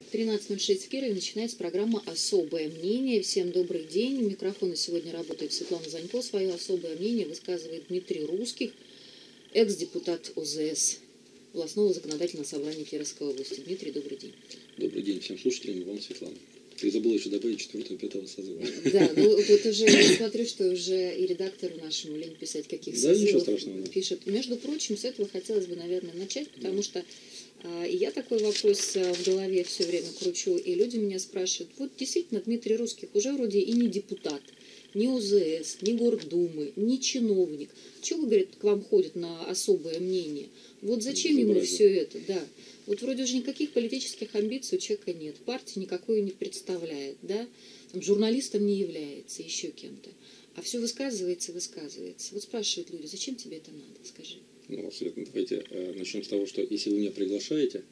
13:06 в Кирове начинается программа «Особое мнение». Всем добрый день. У микрофона сегодня работает Светлана Занько. Свое особое мнение высказывает Дмитрий Русских, экс-депутат ОЗС областного законодательного собрания Кировской области. Дмитрий, добрый день. Добрый день всем слушателям и вам, Светлана. Ты забыла еще добавить 4-5 созыва. Да, ну вот уже я смотрю, что уже и редактору нашему лень писать, каких созывов пишет. Между прочим, с этого хотелось бы, наверное, начать, потому что и я такой вопрос в голове все время кручу, и люди меня спрашивают, вот действительно Дмитрий Русских уже вроде и не депутат, ни ОЗС, ни Гордумы, ни чиновник. Чего, говорит, к вам ходит на особое мнение? Вот зачем ему все это? Да. Вот вроде уже никаких политических амбиций у человека нет, партии никакой не представляет, да? Журналистом не является, еще кем-то. А все высказывается. Вот спрашивают люди, зачем тебе это надо, скажи. Ну, Света, давайте начнем с того, что если вы меня приглашаете,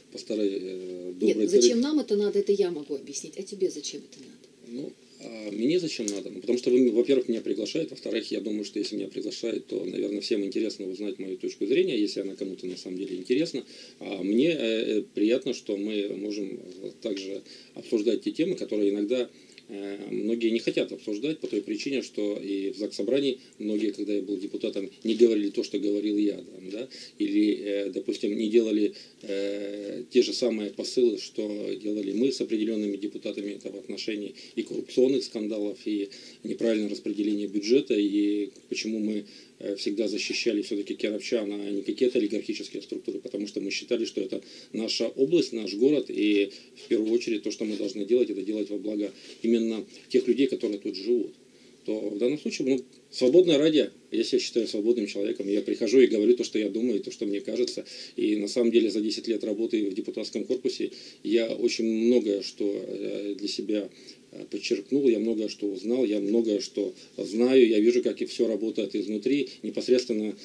Нет, зачем нам это надо, это я могу объяснить, а тебе зачем это надо? Ну, а мне зачем надо? Ну, потому что вы, во-первых, меня приглашаете, во-вторых, я думаю, что если меня приглашают, то, наверное, всем интересно узнать мою точку зрения, если она кому-то на самом деле интересна. А мне приятно, что мы можем также обсуждать те темы, которые иногда многие не хотят обсуждать по той причине, что и в Заксобрании многие, когда я был депутатом, не говорили то, что говорил я, да, или, допустим, не делали те же самые посылы, что делали мы с определенными депутатами, это в отношении и коррупционных скандалов, и неправильного распределения бюджета, и почему мы всегда защищали все-таки кировчан, а не какие-то олигархические структуры, потому что мы считали, что это наша область, наш город, и в первую очередь то, что мы должны делать, это делать во благо именно тех людей, которые тут живут. То в данном случае, свободное радио, я себя считаю свободным человеком, я прихожу и говорю то, что я думаю, то, что мне кажется, и на самом деле за 10 лет работы в депутатском корпусе я очень многое, что для себя подчеркнул, я многое что узнал, я многое что знаю, я вижу, как и все работает изнутри. Непосредственно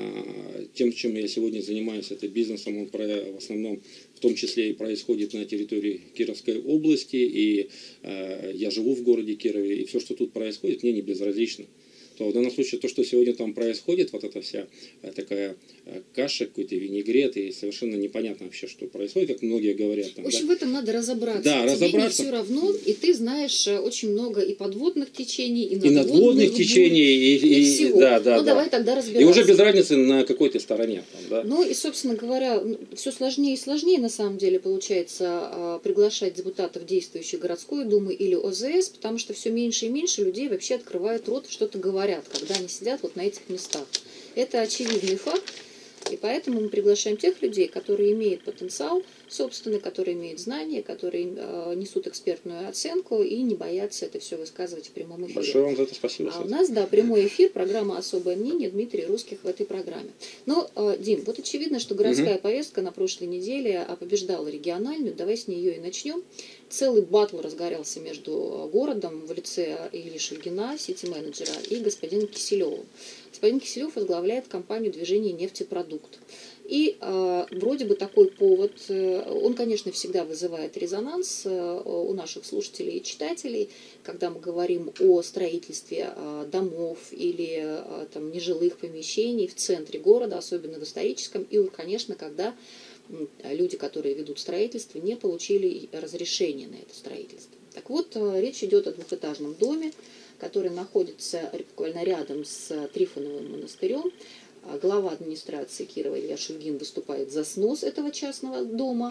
тем, чем я сегодня занимаюсь, это бизнесом, он в основном в том числе и происходит на территории Кировской области, и я живу в городе Кирове, и все, что тут происходит, мне не безразлично. То в данном случае то, что сегодня там происходит, вот эта вся такая каша, какой-то винегрет, и совершенно непонятно вообще, что происходит, как многие говорят. Там, в общем, в этом надо разобраться. Да, тебе разобраться. Не все равно, и ты знаешь очень много и подводных течений, и надводных течений, и всего. Да, давай тогда разбираться. И уже без разницы, на какой ты стороне. Там, да. Ну и, собственно говоря, все сложнее и сложнее, на самом деле, получается приглашать депутатов действующей городской думы или ОЗС, потому что все меньше и меньше людей вообще открывают рот, что-то говорят, когда они сидят вот на этих местах. Это очевидный факт. И поэтому мы приглашаем тех людей, которые имеют потенциал собственный, которые имеют знания, которые несут экспертную оценку и не боятся это все высказывать в прямом эфире. Большое вам за это спасибо. А у нас, прямой эфир, программа «Особое мнение», Дмитрий Русских в этой программе. Но, Дим, вот очевидно, что городская повестка на прошлой неделе побеждала региональную. Давай с нее и начнем. Целый баттл разгорелся между городом в лице Ильи Шульгина, сити-менеджера, и господином Киселевым. Господин Киселев возглавляет компанию движения «Нефтепродукт». И вроде бы такой повод, он, конечно, всегда вызывает резонанс у наших слушателей и читателей, когда мы говорим о строительстве домов или там, нежилых помещений в центре города, особенно в историческом, и, конечно, когда люди, которые ведут строительство, не получили разрешения на это строительство. Так вот, речь идет о двухэтажном доме, который находится буквально рядом с Трифоновым монастырем. Глава администрации Кирова Илья Шульгин выступает за снос этого частного дома.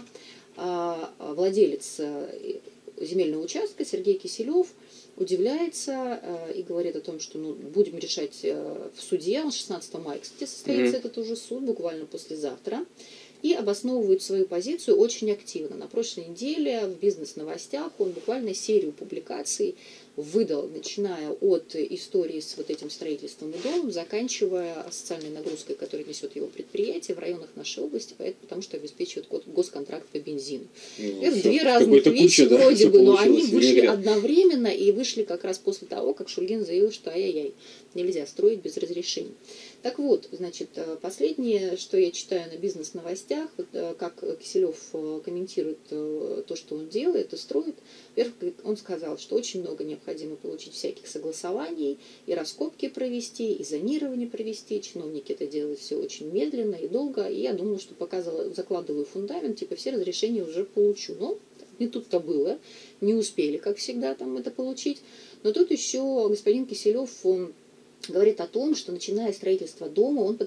Владелец земельного участка Сергей Киселев удивляется и говорит о том, что будем решать в суде. 16 мая, кстати, состоится этот уже суд, буквально послезавтра. И обосновывает свою позицию очень активно. На прошлой неделе в бизнес-новостях он буквально серию публикаций выдал, начиная от истории с вот этим строительством и домом, заканчивая социальной нагрузкой, которую несет его предприятие в районах нашей области, потому что обеспечивает госконтракт по бензину. Это две разных вещи вроде бы, но они вышли одновременно и вышли как раз после того, как Шульгин заявил, что ай-яй-яй, нельзя строить без разрешения. Так вот, значит, последнее, что я читаю на бизнес-новостях, как Киселев комментирует то, что он делает и строит. Во-первых, он сказал, что очень много необходимо получить всяких согласований, и раскопки провести, и зонирование провести. Чиновники это делают все очень медленно и долго. И я думаю, что пока закладываю фундамент, все разрешения уже получу. Но Не тут-то было, не успели, как всегда, там это получить. Но тут еще господин Киселев, он говорит о том, что начиная строительство дома, он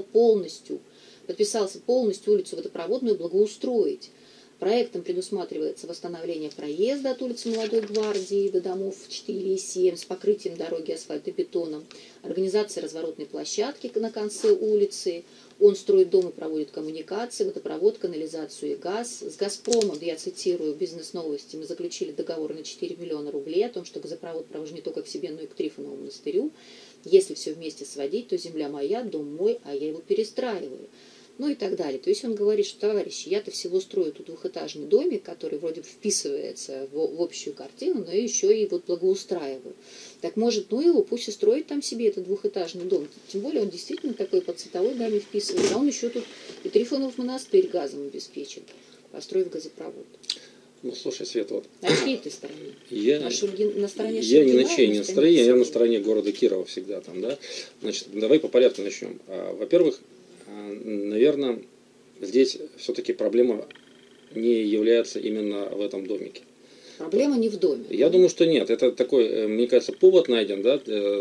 подписался полностью улицу Водопроводную благоустроить. Проектом предусматривается восстановление проезда от улицы Молодой Гвардии до домов 4 и 7 с покрытием дороги асфальтобетоном, организация разворотной площадки на конце улицы. Он строит дом и проводит коммуникации, водопровод, канализацию и газ. С «Газпромом», я цитирую бизнес-новости, мы заключили договор на 4 миллиона рублей о том, что газопровод провожу не только к себе, но и к Трифонову монастырю. Если все вместе сводить, то земля моя, дом мой, а я его перестраиваю. Ну и так далее. То есть он говорит, что, товарищи, я-то всего строю тут двухэтажный домик, который вроде бы вписывается в общую картину, но еще и вот благоустраиваю. Так может, ну его, пусть и строит там себе этот двухэтажный дом. Тем более он действительно такой под цветовой гамме вписывается. А он еще тут и Трифонов монастырь газом обеспечен, построив газопровод. Ну, слушай, Свет, вот... На чьей ты стороне? На стороне я Шульгина, ни на чьей не стороне, я на стороне города Кирова всегда там, да. Значит, давай по порядку начнем. Во-первых, наверное, здесь все-таки проблема не является именно в этом домике. Проблема не в доме. Я думаю, что нет. Это такой, мне кажется, повод найден, да,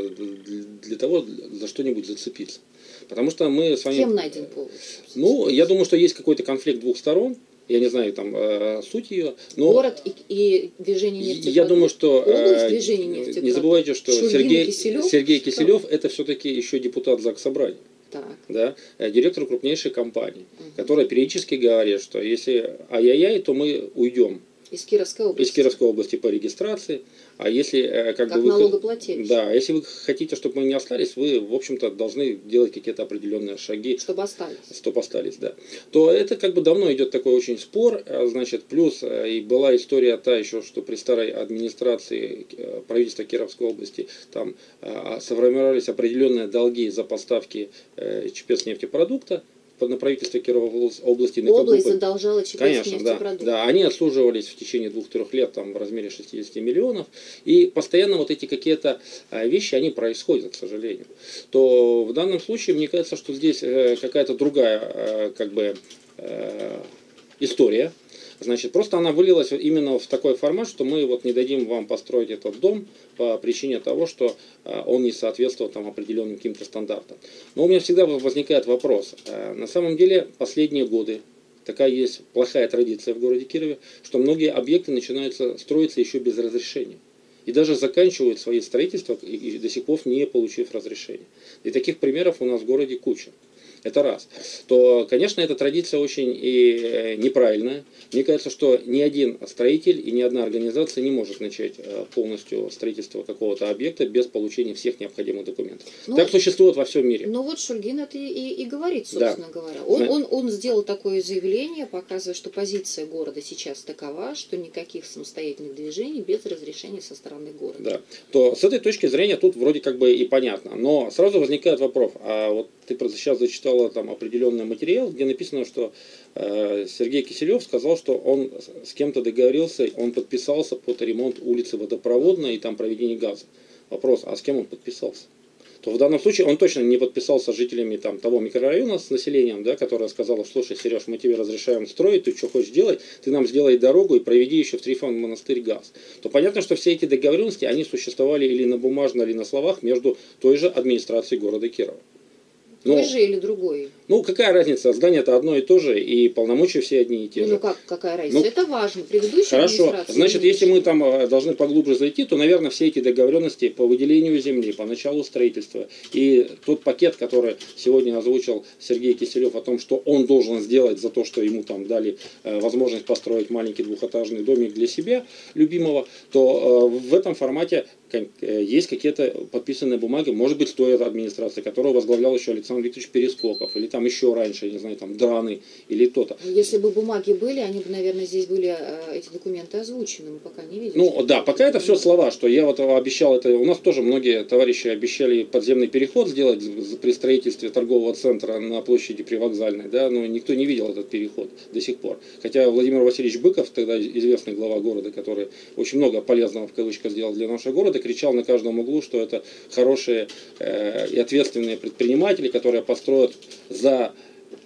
для того, за что-нибудь зацепиться. Потому что мы с вами... Кем найден повод? Ну, я думаю, что есть какой-то конфликт двух сторон. Я не знаю там суть ее, но город и движение нефтепродуктов. Я думаю, что не забывайте, что Сергей Киселев что? Это все-таки еще депутат Заксобрания. Так. Да, директор крупнейшей компании, которая периодически говорит, что если ай-яй-яй, то мы уйдем из Кировской области по регистрации. А если как налогоплательщик. Да, если вы хотите, чтобы мы не остались, вы, в общем-то, должны делать какие-то определенные шаги. Чтобы остались, да. То это как бы давно идет такой очень спор, значит, плюс и была история та еще, что при старой администрации правительства Кировской области там сформировались определенные долги за поставки ЧПС-нефтепродукта на правительство Кировой области. Область задолжала ЧПС нефтепродукт. Да, они отслуживались в течение 2-3 лет там, в размере 60 миллионов. И постоянно вот эти какие-то вещи, они происходят, к сожалению. То в данном случае, мне кажется, что здесь какая-то другая как бы история. Значит, просто она вылилась именно в такой формат, что мы вот не дадим вам построить этот дом по причине того, что он не соответствовал там определенным каким-то стандартам. Но у меня всегда возникает вопрос. На самом деле, последние годы такая есть плохая традиция в городе Кирове, что многие объекты начинают строиться еще без разрешения. И даже заканчивают свои строительства и до сих пор не получив разрешения. И таких примеров у нас в городе куча. Это раз. То, конечно, эта традиция очень и неправильная. Мне кажется, что ни один строитель и ни одна организация не может начать полностью строительство какого-то объекта без получения всех необходимых документов. Ну, так существует во всем мире. Ну вот Шульгин это и говорит, собственно говоря. Он сделал такое заявление, показывая, что позиция города сейчас такова, что никаких самостоятельных движений без разрешения со стороны города. Да. То с этой точки зрения тут вроде как бы и понятно. Но сразу возникает вопрос, а вот ты сейчас зачитала там определенный материал, где написано, что Сергей Киселев сказал, что он с кем-то договорился, он подписался под ремонт улицы Водопроводной и там проведение газа. Вопрос, а с кем он подписался? То в данном случае он точно не подписался с жителями там, того микрорайона, с населением, да, которое сказало: слушай, Сереж, мы тебе разрешаем строить, ты что хочешь делать, ты нам сделай дорогу и проведи еще в Трифоновый монастырь газ. То понятно, что все эти договоренности, они существовали или на бумажно, или на словах между той же администрацией города Кирова. Той же или другой? Ну, какая разница? Здание-то одно и то же, и полномочия все одни и те же. Ну, какая разница? Это важно. Предыдущая администрация. Хорошо. Значит, если мы там должны поглубже зайти, то, наверное, все эти договоренности по выделению земли, по началу строительства, и тот пакет, который сегодня озвучил Сергей Киселев о том, что он должен сделать за то, что ему там дали возможность построить маленький двухэтажный домик для себя, любимого, то в этом формате есть какие-то подписанные бумаги, может быть, с той администрации, которую возглавлял еще Александр Викторович Перескоков, или там еще раньше, я не знаю, там Драны, или кто-то. Если бы бумаги были, они бы, наверное, здесь были эти документы озвучены, мы пока не видим. Ну да, пока это все слова, что я вот обещал это, у нас тоже многие товарищи обещали подземный переход сделать при строительстве торгового центра на площади Привокзальной, да, но никто не видел этот переход до сих пор. Хотя Владимир Васильевич Быков, тогда известный глава города, который очень много полезного в кавычках сделал для нашего города, кричал на каждом углу, что это хорошие и ответственные предприниматели, которые построят за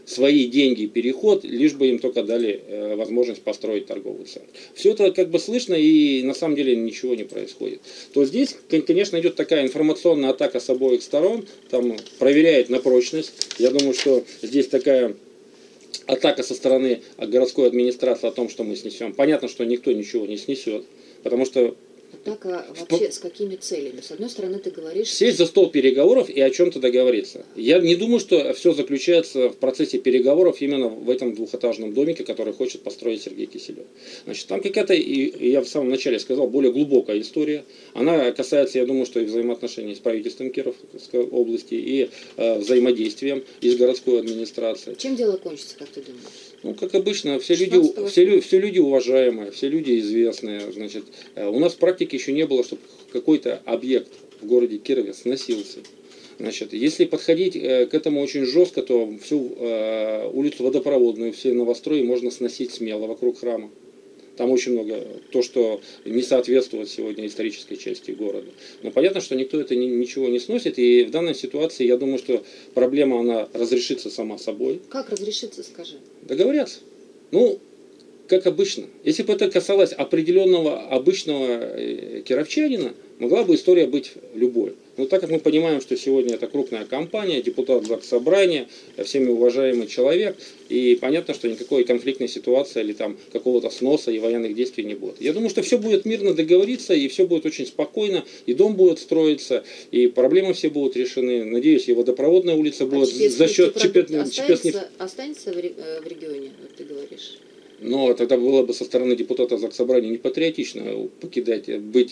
свои деньги переход, лишь бы им только дали возможность построить торговый центр. Все это как бы слышно, и на самом деле ничего не происходит. То здесь, конечно, идет такая информационная атака с обоих сторон, там проверяет на прочность. Я думаю, что здесь такая атака со стороны городской администрации о том, что мы снесем. Понятно, что никто ничего не снесет, потому что... Атака вообще с какими целями? С одной стороны, ты говоришь... Сесть за стол переговоров и о чем-то договориться. Я не думаю, что все заключается в процессе переговоров именно в этом двухэтажном домике, который хочет построить Сергей Киселев. Значит, там какая-то, и я в самом начале сказал, более глубокая история. Она касается, я думаю, что и взаимоотношений с правительством Кировской области, и взаимодействием и с городской администрацией. Чем дело кончится, как ты думаешь? Ну, как обычно, все люди уважаемые, все люди известные. Значит, у нас в практике еще не было, чтобы какой-то объект в городе Кирове сносился. Значит, если подходить к этому очень жестко, то всю улицу Водопроводную, все новострои можно сносить смело вокруг храма. Там очень много то, что не соответствует сегодня исторической части города. Но понятно, что никто это ничего не сносит. И в данной ситуации, я думаю, что проблема, она разрешится сама собой. Как разрешится, скажи? Договорятся. Ну, как обычно. Если бы это касалось определенного обычного кировчанина, могла бы история быть любой. Но так как мы понимаем, что сегодня это крупная компания, депутат Заксобрания, всеми уважаемый человек, и понятно, что никакой конфликтной ситуации или там какого-то сноса и военных действий не будет. Я думаю, что все будет мирно договориться, и все будет очень спокойно, и дом будет строиться, и проблемы все будут решены. Надеюсь, и водопроводная улица будет за счет останется в регионе, вот ты говоришь? Но тогда было бы со стороны депутата Заксобрания непатриотично покидать, быть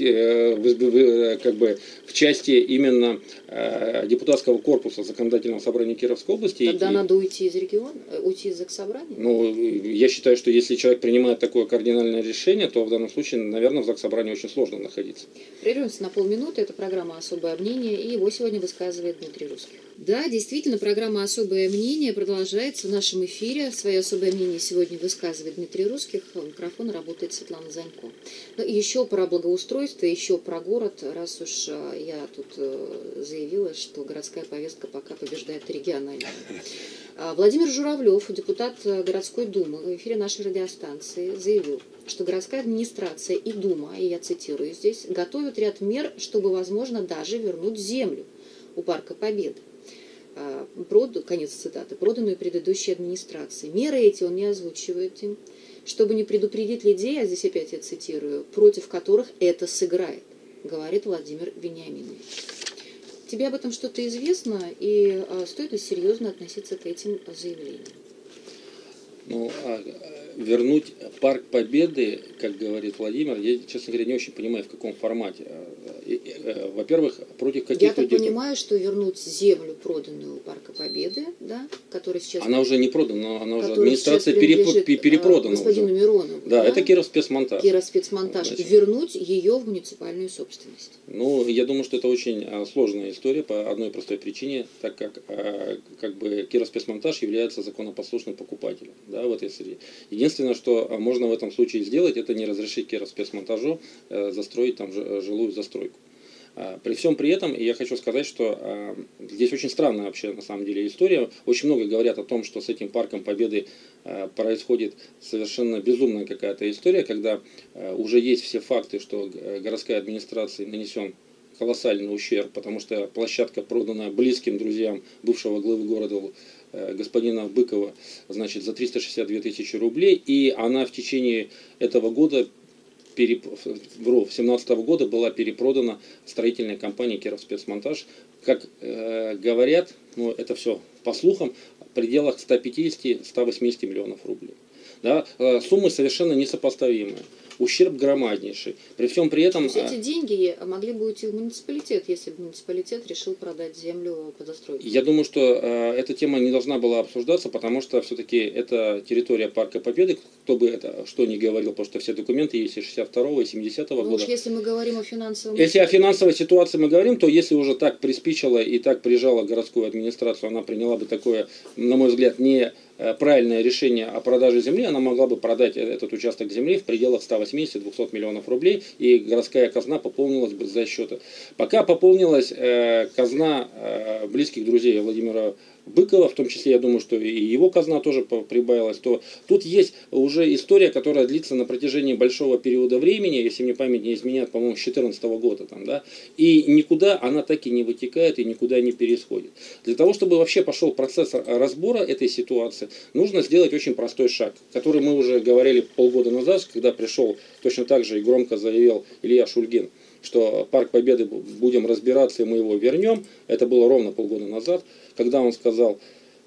как бы в части именно депутатского корпуса законодательного собрания Кировской области. Тогда надо уйти из региона, уйти из Заксобрания? Ну, я считаю, что если человек принимает такое кардинальное решение, то в данном случае, наверное, в Заксобрании очень сложно находиться. Прервемся на полминуты. Это программа «Особое мнение», и его сегодня высказывает Дмитрий Русских. Да, действительно, программа «Особое мнение» продолжается в нашем эфире. Свое особое мнение сегодня высказывает Дмитрий Русских. У микрофона работает Светлана Занько. Ну, еще про благоустройство, еще про город. Раз уж я тут заявила, что городская повестка пока побеждает региональную. Владимир Журавлев, депутат городской думы, в эфире нашей радиостанции заявил, что городская администрация и дума, и я цитирую здесь, готовят ряд мер, чтобы, возможно, даже вернуть землю у Парка Победы. Конец цитаты. Проданную предыдущей администрацией. Меры эти он не озвучивает им, чтобы не предупредить людей, а здесь опять я цитирую, против которых это сыграет, говорит Владимир Вениаминович. Тебе об этом что-то известно, и стоит ли серьезно относиться к этим заявлениям? Ну, вернуть Парк Победы, как говорит Владимир, я, честно говоря, не очень понимаю, в каком формате. Во-первых, против каких людей... Я понимаю, что вернуть землю, проданную у Парка Победы, да, которая сейчас... Она уже не продана, она уже администрация перепродана. Господину уже. Миронову. Да, это Кировспецмонтаж. Кировспецмонтаж. Значит, вернуть ее в муниципальную собственность. Ну, я думаю, что это очень сложная история по одной простой причине, так как бы Кировспецмонтаж является законопослушным покупателем, да, в этой среде. Единственное, что можно в этом случае сделать, это не разрешить Кировспецмонтажу застроить там жилую застройку. При всем при этом, я хочу сказать, что здесь очень странная вообще на самом деле история. Очень много говорят о том, что с этим Парком Победы происходит совершенно безумная какая-то история, когда уже есть все факты, что городской администрации нанесен колоссальный ущерб, потому что площадка продана близким друзьям бывшего главы города господина Быкова, значит, за 362 тысячи рублей, и она в течение этого года 2017 года была перепродана строительной компанией Кировспецмонтаж. Как говорят, ну это все по слухам, в пределах 150-180 миллионов рублей. Да, суммы совершенно несопоставимые. Ущерб громаднейший. При всем при этом... То есть эти деньги могли бы уйти в муниципалитет, если бы муниципалитет решил продать землю под застройку? Я думаю, что эта тема не должна была обсуждаться, потому что все-таки это территория Парка Победы, кто бы это что ни говорил, потому что все документы есть и 62-го, и 70-го года. Уж если мы говорим о финансовом... Если о финансовой ситуации мы говорим, то если уже так приспичило и так прижала городскую администрацию, она приняла бы такое, на мой взгляд, не правильное решение о продаже земли, она могла бы продать этот участок земли в пределах 180-200 миллионов рублей, и городская казна пополнилась бы за счет. Пока пополнилась казна близких друзей Владимира Быкова, в том числе, я думаю, что и его казна тоже прибавилась, то тут есть уже история, которая длится на протяжении большого периода времени, если мне память не изменяет, по-моему, с 2014 года, там, да, и никуда она так и не вытекает и никуда не переходит. Для того, чтобы вообще пошел процесс разбора этой ситуации, нужно сделать очень простой шаг, который мы уже говорили полгода назад, когда пришел точно так же и громко заявил Илья Шульгин, что Парк Победы будем разбираться и мы его вернем. Это было ровно полгода назад, когда он сказал,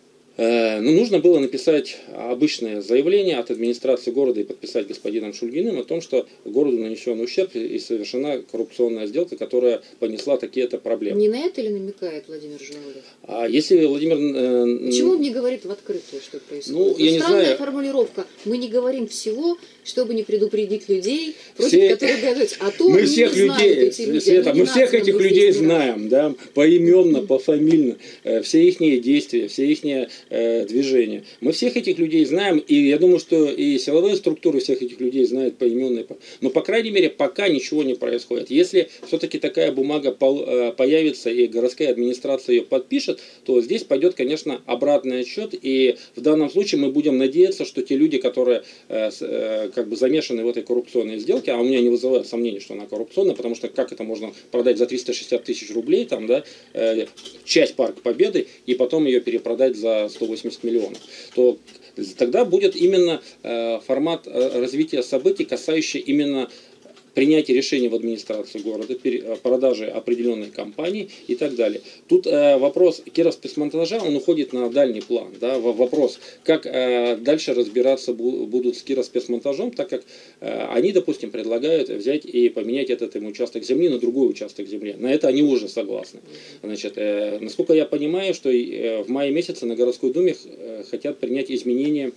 нужно было написать обычное заявление от администрации города и подписать господином Шульгиным о том, что городу нанесен ущерб и совершена коррупционная сделка, которая понесла такие-то проблемы. Не на это ли намекает Владимир Журавлев? А если Владимир... Почему он не говорит в открытую, что происходит? Ну, я не странная знаю. формулировка. Мы не говорим всего, чтобы не предупредить людей, против которых готовятся. А то мы всех людей, Света, мы всех этих людей знаем, да, поименно, пофамильно, все их действия, все их движения. Мы всех этих людей знаем, и я думаю, что и силовые структуры всех этих людей знают поименно. Но, по крайней мере, пока ничего не происходит. Если все-таки такая бумага появится и городская администрация ее подпишет, то здесь пойдет, конечно, обратный отсчет, и в данном случае мы будем надеяться, что те люди, которые как бы замешаны в этой коррупционной сделке, а у меня не вызывает сомнений, что она коррупционная, потому что как это можно продать за 360 тысяч рублей, там, да, часть Парка Победы, и потом ее перепродать за 180 миллионов, то тогда будет именно формат развития событий, касающий именно принятие решений в администрации города, продажи определенной компании и так далее. Тут вопрос кировспецмонтажа, он уходит на дальний план. Да? Вопрос, как дальше разбираться будут с кировспецмонтажом, так как они, допустим, предлагают взять и поменять этот им участок земли на другой участок земли. На это они уже согласны. Значит, насколько я понимаю, что в мае месяце на городской думе хотят принять изменения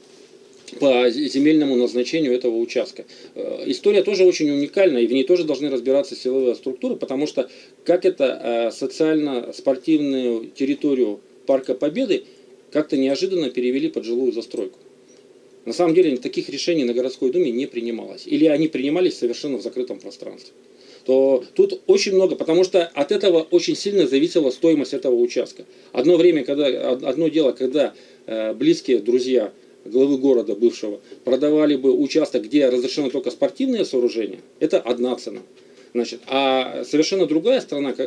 по земельному назначению этого участка. История тоже очень уникальна, и в ней тоже должны разбираться силовые структуры, потому что как это социально-спортивную территорию Парка Победы как-то неожиданно перевели под жилую застройку. На самом деле таких решений на городской думе не принималось. Или они принимались совершенно в закрытом пространстве. То тут очень много, потому что от этого очень сильно зависела стоимость этого участка. Одно дело, когда близкие друзья главы города бывшего продавали бы участок, где разрешено только спортивные сооружения, это одна цена. Значит, а совершенно другая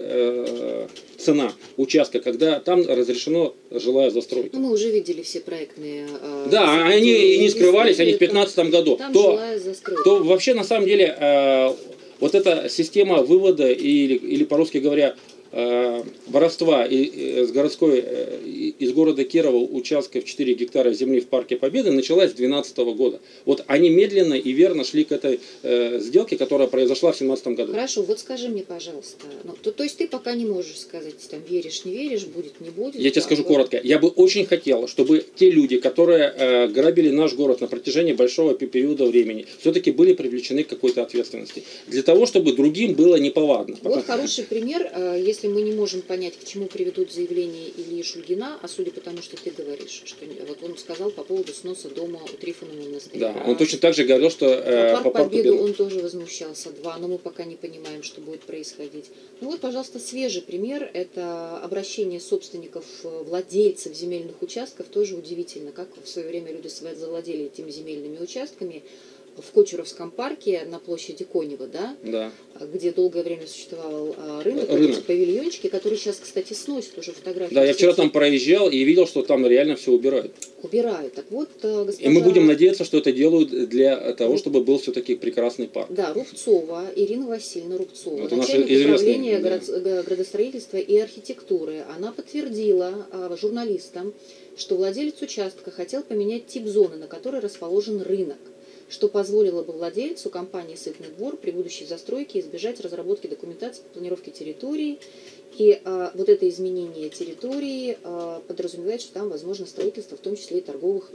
цена участка, когда там разрешено жилая застройка. Ну, мы уже видели все проектные... Да, они и не скрывались, они в 2015 году. Там жилая застройка. То вообще, на самом деле, вот эта система вывода, или по-русски говоря, воровства из города Кирова участков 4 гектара земли в Парке Победы началась с 2012 года. Вот они медленно и верно шли к этой сделке, которая произошла в 2017 году. Хорошо, вот скажи мне, пожалуйста, то есть ты пока не можешь сказать, там, веришь, не веришь, будет, не будет? Я тебе скажу коротко. Я бы очень хотел, чтобы те люди, которые грабили наш город на протяжении большого периода времени, все-таки были привлечены к какой-то ответственности. Для того, чтобы другим было неповадно. Вот хороший пример, если мы не можем понять, к чему приведут заявления Ильи Шульгина, а судя по тому, что ты говоришь, что вот он сказал по поводу сноса дома у Трифонова монастыря. Да, он точно так же говорил, что по Парку Победу он тоже возмущался, но мы пока не понимаем, что будет происходить. Ну вот, пожалуйста, свежий пример, это обращение собственников, владельцев земельных участков, тоже удивительно, как в свое время люди завладели этими земельными участками в Кочуровском парке на площади Конева, да? Да. Где долгое время существовал рынок. Павильончики, которые сейчас, кстати, сносят уже фотографии. Да, я вчера там проезжал и видел, что там реально все убирают. Убирают. Так вот, госпожа... И мы будем надеяться, что это делают для того, чтобы был все-таки прекрасный парк. Да, Рубцова, Ирина Васильевна Рубцова, это начальник управления градостроительства и архитектуры. Она подтвердила журналистам, что владелец участка хотел поменять тип зоны, на которой расположен рынок, что позволило бы владельцу компании «Сытный двор» при будущей застройке избежать разработки документации по планировке территории. И вот это изменение территории подразумевает, что там возможно строительство, в том числе и торговых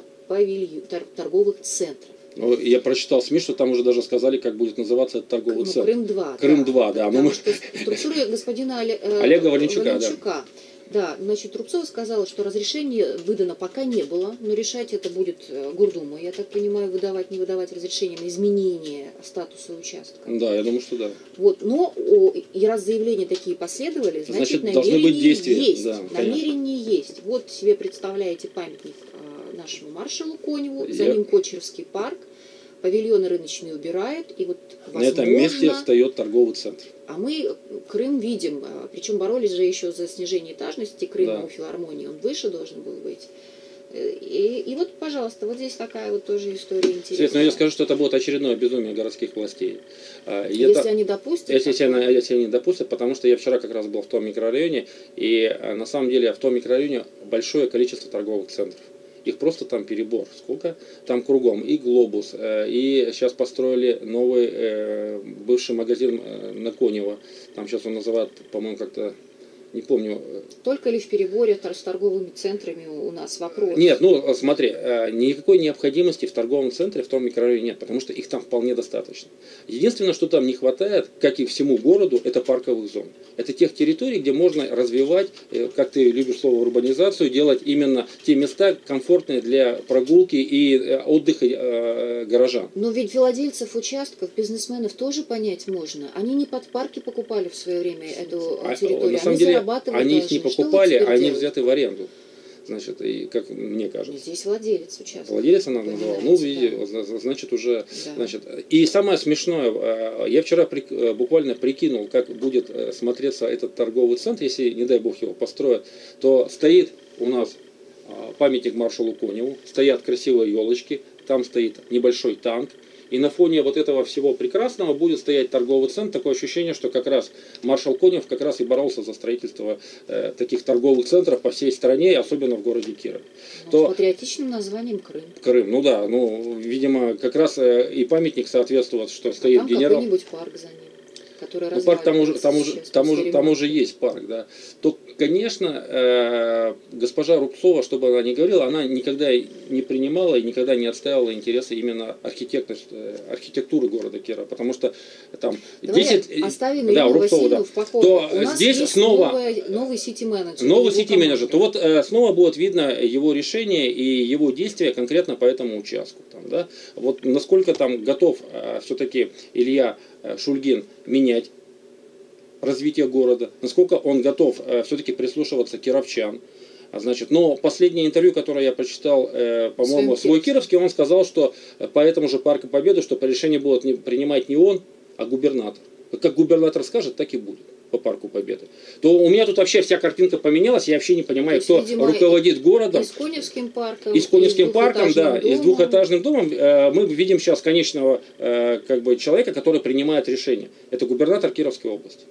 центров. Ну, я прочитал СМИ, что там уже даже сказали, как будет называться этот торговый центр. Крым-2. Крым-2, да. Потому что структура господина Олега Валенчука, да. Да, значит, Рубцова сказала, что разрешение выдано пока не было, но решать это будет Гордума, я так понимаю, выдавать, не выдавать разрешение на изменение статуса участка. Да, я думаю, что да. Вот, но и раз заявления такие последовали, значит должны быть действия. Есть. Да, Намерение есть. Вот себе представляете памятник нашему маршалу Коневу, за ним Кочеровский парк, павильоны рыночные убирают, и вот возможно... На этом месте встает торговый центр. А мы Крым видим, причем боролись же еще за снижение этажности Крыма у филармонии, он выше должен был быть. И вот, пожалуйста, вот здесь такая вот тоже история интересная. Но я скажу, что это будет очередное безумие городских властей. Если они допустят? Если они допустят, потому что я вчера как раз был в том микрорайоне, и на самом деле в том микрорайоне большое количество торговых центров. Их просто там перебор. Сколько? Там кругом. И Глобус, и сейчас построили новый бывший магазин на Конево. Там сейчас он называют, по-моему, как-то, не помню. Только ли в переборе с торговыми центрами у нас вопрос? Нет, ну смотри, никакой необходимости в торговом центре в том микрорайоне нет, потому что их там вполне достаточно. Единственное, что там не хватает, как и всему городу, это парковых зон. Это тех территорий, где можно развивать, как ты любишь слово, урбанизацию, делать именно те места комфортные для прогулки и отдыха горожан. Но ведь владельцев участков, бизнесменов тоже понять можно. Они не под парки покупали в свое время эту территорию. На самом деле, они их не покупали, они взяты в аренду. Значит, и как мне кажется. Здесь владелец участка. Владелец она назвала. Ну, значит, уже. Да. Значит, и самое смешное, я вчера буквально прикинул, как будет смотреться этот торговый центр, если, не дай бог, его построят, то стоит у нас памятник маршалу Коневу, стоят красивые елочки, там стоит небольшой танк. И на фоне вот этого всего прекрасного будет стоять торговый центр. Такое ощущение, что как раз маршал Конев как раз и боролся за строительство таких торговых центров по всей стране, особенно в городе Кирове. С патриотичным названием Крым. Крым, ну да, ну, видимо, как раз и памятник соответствует, что стоит там генерал. Какой-нибудь парк за ним. Ну, парк там уже есть парк, да. То, конечно, госпожа Рубцова, что бы она ни говорила, она никогда не принимала и никогда не отстаивала интересы именно архитектуры города Кирова, потому что там 10... Оставим Ирину Васильевну в покое. То у нас здесь есть снова новый сити-менеджер. Новый сити-менеджер. То вот снова будет видно его решение и его действия конкретно по этому участку. Там, да? Вот насколько там готов все-таки Илья Шульгин менять развитие города, насколько он готов все-таки прислушиваться кировчан. Значит, но последнее интервью, которое я прочитал, по-моему, свой кировский, он сказал, что по этому же Парку Победы, что по решению будут принимать не он, а губернатор. Как губернатор скажет, так и будет по Парку Победы. То у меня тут вообще вся картинка поменялась, я вообще не понимаю, кто видимо, руководит городом. И с Коневским парком. И с Коневским парком, да, и с двухэтажным домом. Мы видим сейчас конечного человека, который принимает решение. Это губернатор Кировской области.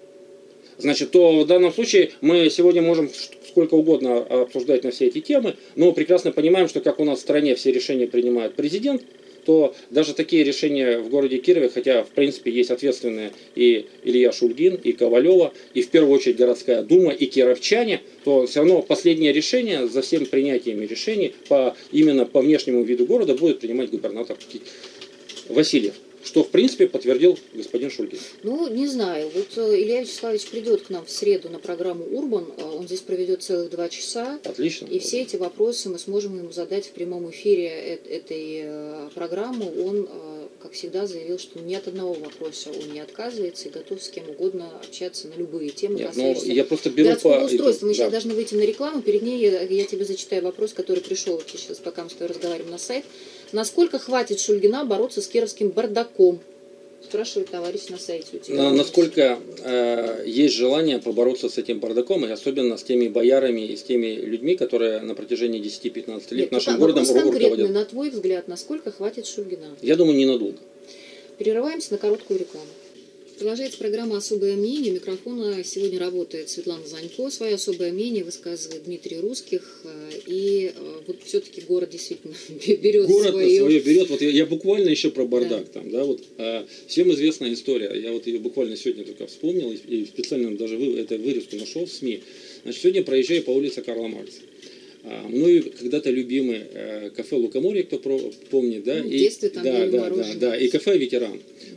Значит, то в данном случае мы сегодня можем сколько угодно обсуждать на все эти темы, но прекрасно понимаем, что как у нас в стране все решения принимает президент, то даже такие решения в городе Кирове, хотя в принципе есть ответственные и Илья Шульгин, и Ковалева, и в первую очередь городская дума, и кировчане, то все равно последнее решение за всем принятиями решений именно по внешнему виду города будет принимать губернатор Васильев. Что, в принципе, подтвердил господин Шульгин. Ну, не знаю. Вот Илья Вячеславович придет к нам в среду на программу «Урбан». Он здесь проведет целых 2 часа. Отлично. И все эти вопросы мы сможем ему задать в прямом эфире этой программы. Он, как всегда, заявил, что ни от одного вопроса он не отказывается и готов с кем угодно общаться на любые темы, касающиеся я просто беру городского устройства. Мы сейчас должны выйти на рекламу. Перед ней я тебе зачитаю вопрос, который пришел вот сейчас, пока мы с тобой разговариваем, на сайт. Насколько хватит Шульгина бороться с кировским бардаком? Спрашивает товарищ на сайте у тебя. Насколько есть желание побороться с этим бардаком, и особенно с теми боярами и с теми людьми, которые на протяжении 10-15 лет нашим городом руководят. На твой взгляд, насколько хватит Шульгина? Я думаю, ненадолго. Перерываемся на короткую рекламу. Продолжается программа «Особое мнение». У микрофона сегодня работает Светлана Занько. Свое особое мнение высказывает Дмитрий Русских. И вот все-таки город действительно берет свое берет. Вот я буквально еще про бардак. Да. Там, да, вот, всем известная история. Я вот ее буквально сегодня только вспомнил и специально даже эту вырезку нашел в СМИ. Значит, сегодня проезжаю по улице Карла Маркса. Мною когда-то любимый кафе «Лукоморье», кто помнит, да? В детстве там да, и кафе «Ветеран».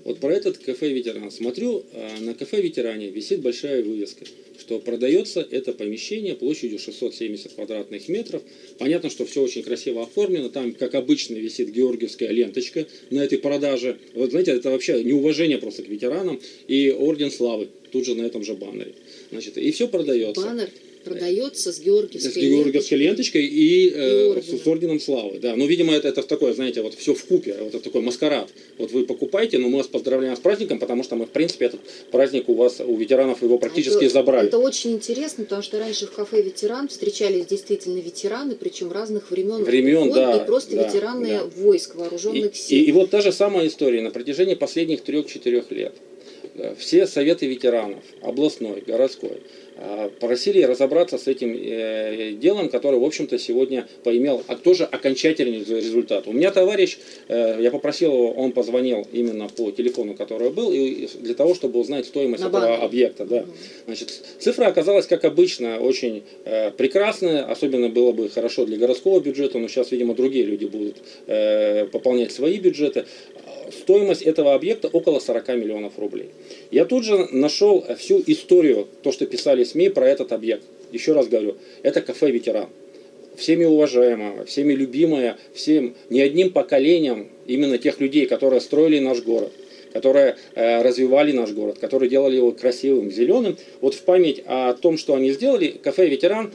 Вот про этот кафе «Ветеран». Смотрю, на кафе «Ветеране» висит большая вывеска, что продается это помещение площадью 670 квадратных метров. Понятно, что все очень красиво оформлено. Там, как обычно, висит георгиевская ленточка на этой продаже. Вот, знаете, это вообще неуважение просто к ветеранам. И орден славы тут же на этом же баннере. Значит, и все продается. Баннер продается с георгиевской ленточкой и с орденом славы. Да. Ну, видимо, это такое, знаете, вот все вкупе, вот это такой маскарад. Вот вы покупаете, но мы вас поздравляем с праздником, потому что мы, в принципе, этот праздник у вас, у ветеранов, его практически забрали. Это очень интересно, потому что раньше в кафе «Ветеран» встречались действительно ветераны, причем разных времен, да, и просто ветераны войск, вооруженных сил. И вот та же самая история на протяжении последних 3-4 лет. Все советы ветеранов, областной, городской, просили разобраться с этим делом, которое, в общем-то, сегодня поимел тоже окончательный результат. У меня товарищ, я попросил его, он позвонил именно по телефону, который был, и для того, чтобы узнать стоимость этого объекта. Да. Значит, цифра оказалась, как обычно, очень прекрасная, особенно было бы хорошо для городского бюджета, но сейчас, видимо, другие люди будут пополнять свои бюджеты. Стоимость этого объекта около 40 миллионов рублей. Я тут же нашел всю историю, то, что писали СМИ про этот объект. Еще раз говорю, это кафе «Ветеран». Всеми уважаемое, всеми любимое, всем, не одним поколением именно тех людей, которые строили наш город, которые развивали наш город, которые делали его красивым, зеленым. Вот в память о том, что они сделали, кафе «Ветеран»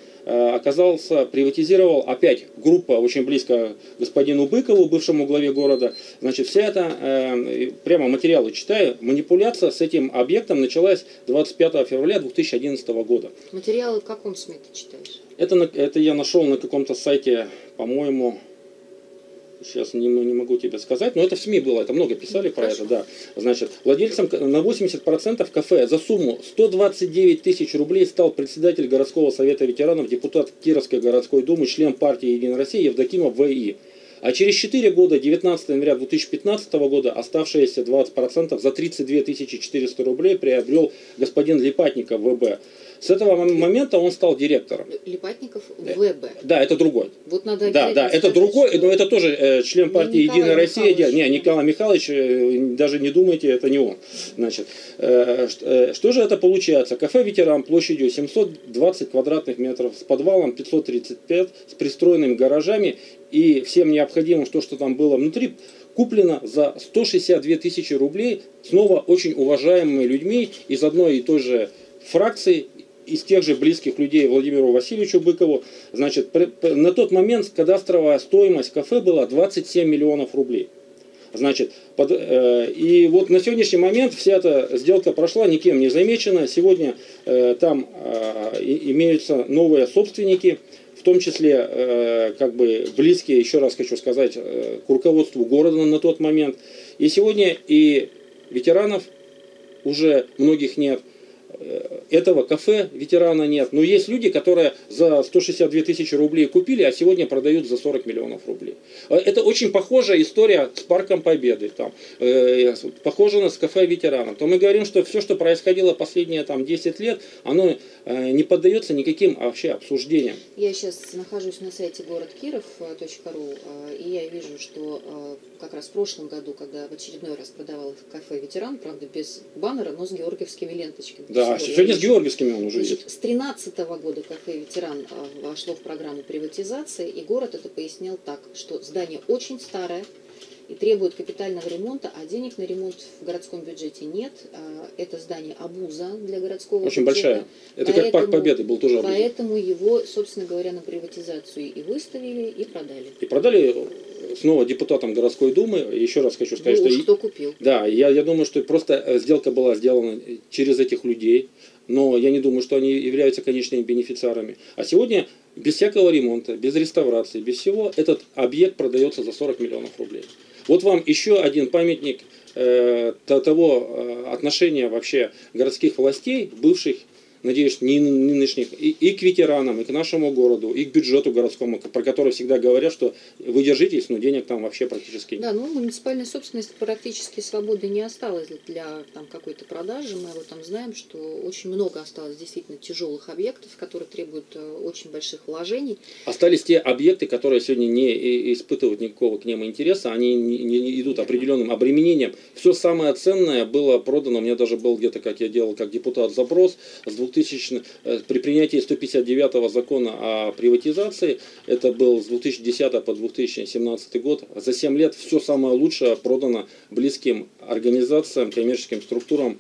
приватизировал опять группа, очень близко господину Быкову, бывшему главе города. Значит, вся эта, прямо материалы читаю, манипуляция с этим объектом началась 25 февраля 2011 года. Материалы в каком СМИ ты читаешь? Это я нашел на каком-то сайте, по-моему, сейчас не могу тебе сказать, но это в СМИ было, это много писали про это, да. Значит, владельцем на 80% кафе за сумму 129 тысяч рублей стал председатель городского совета ветеранов, депутат Кировской городской думы, член партии «Единая Россия» Евдокимов В.И. А через 4 года, 19 января 2015 года, оставшиеся 20% за 32 400 рублей приобрел господин Липатников В.Б. С этого момента он стал директором. Липатников В.Б. Да, это другой. Вот надо да, это другой, но это тоже член партии «Единая Россия». Не, Николай Михайлович, даже не думайте, это не он. Значит, что же это получается? Кафе «Ветеран» площадью 720 квадратных метров, с подвалом 535, с пристроенными гаражами и всем необходимым, что там было внутри, куплено за 162 тысячи рублей, снова очень уважаемыми людьми из одной и той же фракции, из тех же близких людей Владимиру Васильевичу Быкову. Значит, на тот момент кадастровая стоимость кафе была 27 миллионов рублей. Значит, и вот на сегодняшний момент вся эта сделка прошла, никем не замечена. Сегодня там имеются новые собственники, в том числе как бы близкие, еще раз хочу сказать, к руководству города на тот момент. И сегодня и ветеранов уже многих нет. Этого кафе «Ветерана» нет. Но есть люди, которые за 162 тысячи рублей купили, а сегодня продают за 40 миллионов рублей. Это очень похожая история с Парком Победы. Похоже с кафе «Ветерана». То мы говорим, что все, что происходило последние 10 лет, оно не поддается никаким вообще обсуждениям. Я сейчас нахожусь на сайте городкиров.ру, и я вижу, что как раз в прошлом году, когда в очередной раз продавал кафе «Ветеран», правда без баннера, но с георгиевскими ленточками. Да, сегодня с георгиевскими он уже есть. С 2013 года кафе «Ветеран» вошло в программу приватизации, и город это пояснял так, что здание очень старое и требует капитального ремонта, а денег на ремонт в городском бюджете нет. Это здание обуза для городского очень бюджета. Большая. Это как Парк Победы был тоже обуза. Поэтому его, собственно говоря, на приватизацию и выставили, и продали. И продали снова депутатам городской думы. Еще раз хочу сказать, что... кто купил. Да, я думаю, что просто сделка была сделана через этих людей, но я не думаю, что они являются конечными бенефициарами. А сегодня без всякого ремонта, без реставрации, без всего, этот объект продается за 40 миллионов рублей. Вот вам еще один памятник того отношения вообще городских властей, бывших надеюсь, не нынешних, и к ветеранам, и к нашему городу, и к бюджету городскому, про который всегда говорят, что вы держитесь, но денег там вообще практически нет. Да, ну муниципальная собственность практически свободной не осталась для там, какой-то продажи. Мы об этом знаем, что очень много осталось действительно тяжелых объектов, которые требуют очень больших вложений. Остались те объекты, которые сегодня не испытывают никакого к ним интереса, они не идут определенным обременением. Все самое ценное было продано, у меня даже был где-то, как я делал как депутат, запрос с 2000, при принятии 159-го закона о приватизации, это был с 2010 по 2017 год, за 7 лет все самое лучшее продано близким организациям, коммерческим структурам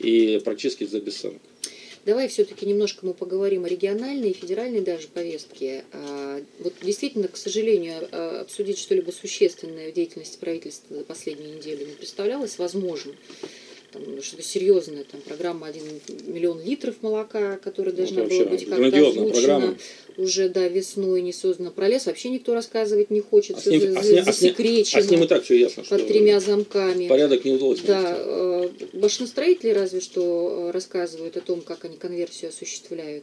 и практически за бесценок. Давай все-таки немножко мы поговорим о региональной и федеральной даже повестке. Вот действительно, к сожалению, обсудить что-либо существенное в деятельности правительства за последнюю неделю не представлялось возможным. Что-то серьезное, там программа 1 миллион литров молока, которая должна была быть как-то озвучена уже весной, не создана. Про лес вообще никто рассказывать не хочет, засекречено. А с ним и так все ясно. Под 3 замками. Порядок не удалось. Да, машиностроители разве что рассказывают о том, как они конверсию осуществляют.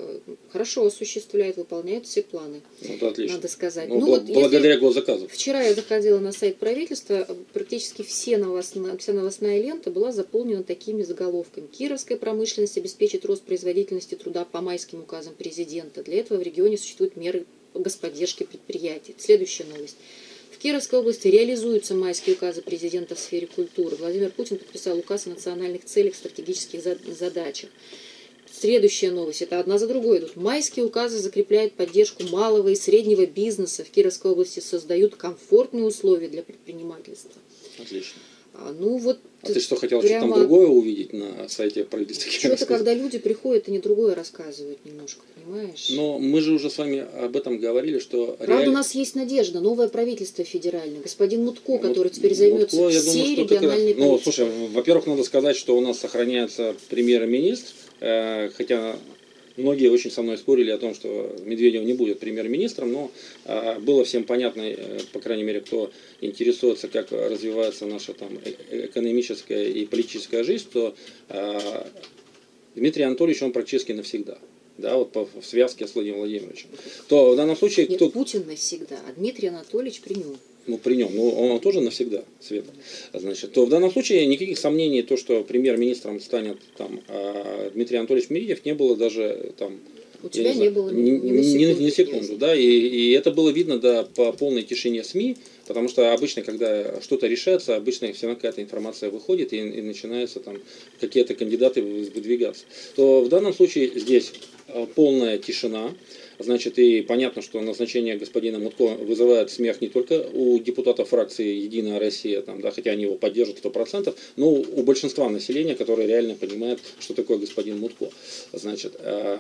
Хорошо осуществляют, выполняют все планы. Вот отлично. Надо сказать. Благодаря госзаказу. Вчера я заходила на сайт правительства, практически вся новостная лента была заполнена такими заголовками. Кировская промышленность обеспечит рост производительности труда по майским указам президента. Для этого в регионе существуют меры господдержки предприятий. Следующая новость. В Кировской области реализуются майские указы президента в сфере культуры. Владимир Путин подписал указ о национальных целях, стратегических задачах. Следующая новость. Это одна за другой идут. Майские указы закрепляют поддержку малого и среднего бизнеса. В Кировской области создают комфортные условия для предпринимательства. Отлично. Ну вот. А ты что, хотел что-то там другое увидеть на сайте правительства? Что-то, когда люди приходят, они другое рассказывают немножко, понимаешь? Но мы же уже с вами об этом говорили, что... Правда, у нас есть надежда. Новое правительство федеральное. Господин Мутко, который теперь займется всей региональной политикой. Ну, слушай, во-первых, надо сказать, что у нас сохраняется премьер-министр, хотя... Многие очень со мной спорили о том, что Медведев не будет премьер-министром, но было всем понятно, по крайней мере, кто интересуется, как развивается наша там, экономическая и политическая жизнь, то Дмитрий Анатольевич, он практически навсегда. Да, вот в связке с Владимиром Владимировичем. То в данном случае... Нет, Путин навсегда, а Дмитрий Анатольевич при нем. Ну, при нем, но он тоже навсегда, Света. Значит, то в данном случае никаких сомнений, то, что премьер-министром станет там, Дмитрий Анатольевич Медведев, не было даже там... У тебя не было ни секунду, да, и это было видно, да, по полной тишине СМИ, потому что обычно, когда что-то решается, обычно все равно какая-то информация выходит и начинаются там какие-то кандидаты выдвигаться. То в данном случае здесь полная тишина. Значит, и понятно, что назначение господина Мутко вызывает смех не только у депутатов фракции «Единая Россия», там, да, хотя они его поддержат 100%, но у большинства населения, которое реально понимает, что такое господин Мутко. Значит,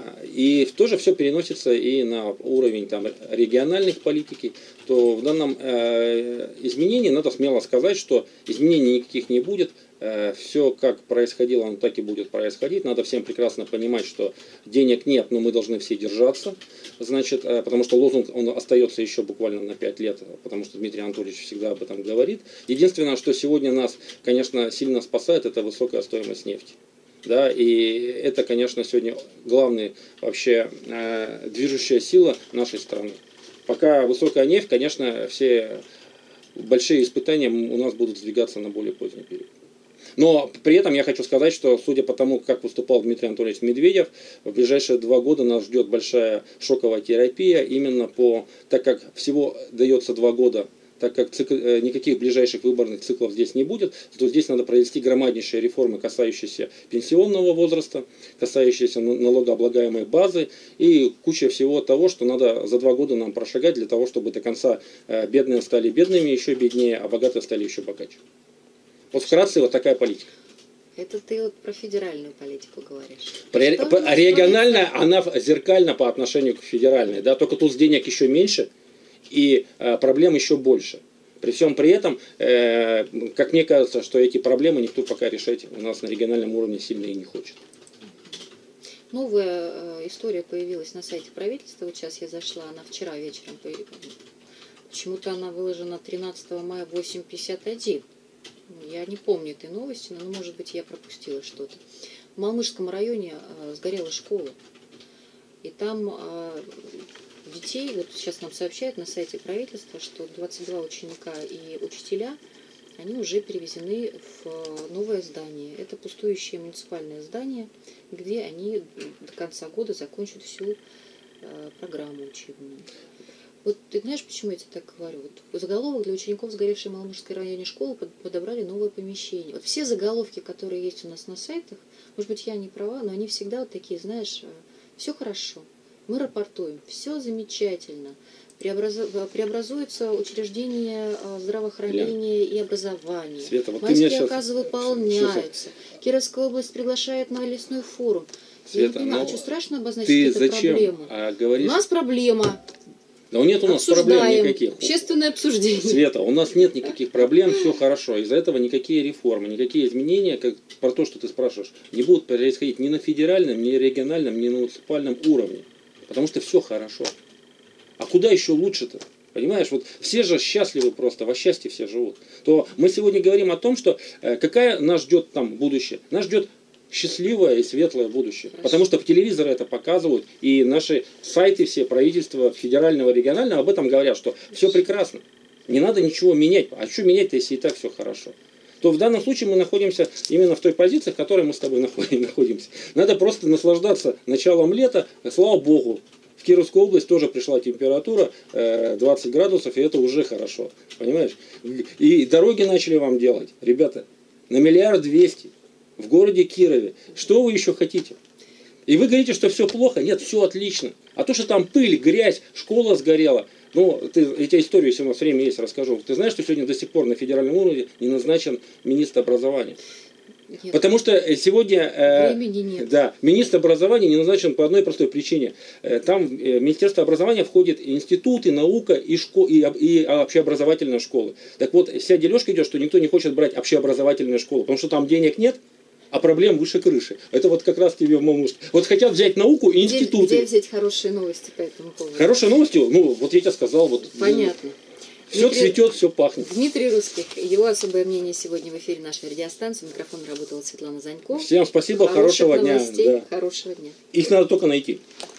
и тоже все переносится и на уровень там, региональных политики, то в данном изменении надо смело сказать, что изменений никаких не будет. Все, как происходило, оно так и будет происходить. Надо всем прекрасно понимать, что денег нет, но мы должны все держаться. Значит, потому что лозунг он остается еще буквально на 5 лет, потому что Дмитрий Анатольевич всегда об этом говорит. Единственное, что сегодня нас, конечно, сильно спасает, это высокая стоимость нефти. Да, и это, конечно, сегодня главная вообще движущая сила нашей страны. Пока высокая нефть, конечно, все большие испытания у нас будут сдвигаться на более поздний период. Но при этом я хочу сказать, что судя по тому, как выступал Дмитрий Анатольевич Медведев, в ближайшие 2 года нас ждет большая шоковая терапия, именно так как всего дается 2 года, так как никаких ближайших выборных циклов здесь не будет, то здесь надо провести громаднейшие реформы, касающиеся пенсионного возраста, касающиеся налогооблагаемой базы и куча всего того, что надо за 2 года нам прошагать для того, чтобы до конца бедные стали бедными, еще беднее, а богатые стали еще богаче. Вот вкратце вот такая политика. Это ты вот про федеральную политику говоришь. Региональная, она зеркальна по отношению к федеральной. Да? Только тут денег еще меньше и проблем еще больше. При всем при этом, как мне кажется, что эти проблемы никто пока решать у нас на региональном уровне сильно и не хочет. Новая история появилась на сайте правительства. Вот сейчас я зашла, она вчера вечером появилась. Почему-то она выложена 13 мая в 8:51. Я не помню этой новости, но, может быть, я пропустила что-то. В Малмышском районе сгорела школа. И там детей, вот сейчас нам сообщают на сайте правительства, что 22 ученика и учителя, они уже перевезены в новое здание. Это пустующее муниципальное здание, где они до конца года закончат всю программу учебную. Вот ты знаешь, почему я тебе так говорю? Вот заголовок: для учеников сгоревшей в Малмышской районе школы подобрали новое помещение. Вот все заголовки, которые есть у нас на сайтах, может быть, я не права, но они всегда вот такие, знаешь, все хорошо. Мы рапортуем, все замечательно. Преобразуется учреждение здравоохранения и образования. Света, вот майские оказы выполняются. Кировская область приглашает на лесной форум. Света, я не понимаю, что страшно обозначить ты эту зачем проблему? говоришь? У нас проблема. Да нет у нас проблем никаких. Общественное обсуждение. Света, у нас нет никаких проблем, все хорошо. Из-за этого никакие реформы, никакие изменения, как про то, что ты спрашиваешь, не будут происходить ни на федеральном, ни региональном, ни на муниципальном уровне. Потому что все хорошо. А куда еще лучше-то? Понимаешь, вот все же счастливы просто, во счастье все живут. То мы сегодня говорим о том, что какая нас ждет там будущее. Нас ждет счастливое и светлое будущее. Хорошо. Потому что по телевизору это показывают, и наши сайты, все правительства федерального, регионального об этом говорят, что все прекрасно. Не надо ничего менять. А что менять-то, если и так все хорошо? То в данном случае мы находимся именно в той позиции, в которой мы с тобой находимся. Надо просто наслаждаться началом лета. Слава Богу, в Кировскую область тоже пришла температура 20 градусов, и это уже хорошо. Понимаешь? И дороги начали вам делать. Ребята, на 1 200 000 000. В городе Кирове. Что вы еще хотите? И вы говорите, что все плохо? Нет, все отлично. А то, что там пыль, грязь, школа сгорела. Ну, я тебе историю, если у нас время есть, расскажу. Ты знаешь, что сегодня до сих пор на федеральном уровне не назначен министр образования? Нет. Потому что сегодня нет. Да, министр образования не назначен по одной простой причине. Там в Министерство образования входит институты, наука и общеобразовательная школа. Так вот, вся дележка идет, что никто не хочет брать общеобразовательную школу, потому что там денег нет, а проблем выше крыши. Это вот как раз тебе в Малмышке. Вот хотят взять науку и институты. Где взять хорошие новости по этому поводу? Хорошие новости? Ну, вот я тебе сказал. Вот, понятно. Все цветет, все пахнет. Дмитрий Русских, его особое мнение сегодня в эфире нашей радиостанции. Микрофон работала Светлана Занько. Всем спасибо, хорошего дня. Да. Хорошего дня. Их надо только найти.